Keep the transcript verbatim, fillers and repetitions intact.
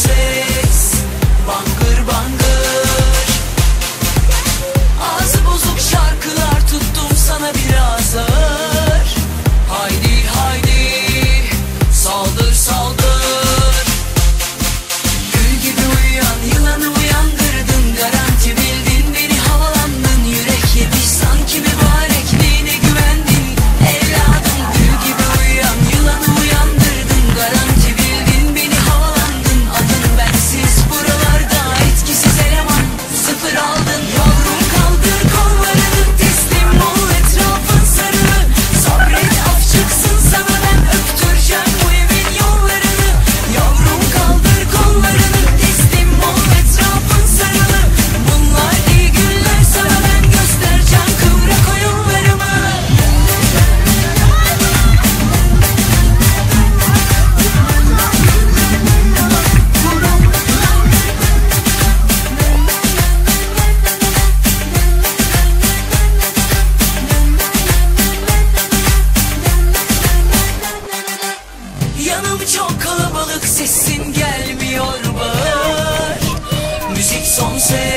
ses, bangır bangır. Ağzı bozuk şarkılar tuttum sana biraz ağır. Haydi haydi saldır saldır. Gül gibi uyuyan yılanı uyandırdın, garanti bildin beni havalandın. Yürek yedi sanki mübarekliğine güvendin evladım. Gül gibi uyuyan yılanı uyandırdın, garanti bildin beni havalandın. Adın bensiz buralarda etkisiz eleman, sıfır aldın. Yavrum kaldır kollarını, teslim ol etrafın sarılı. Sabret af çıksın sana, ben öptüreceğim bu evin yollarını. Yavrum kaldır kollarını, teslim ol etrafın sarılı. Bunlar iyi günler sana, ben göstereceğim kıvrak oyunlarımı. Yanım çok kalabalık, sesin gelmiyor bağır. Müzik son ses.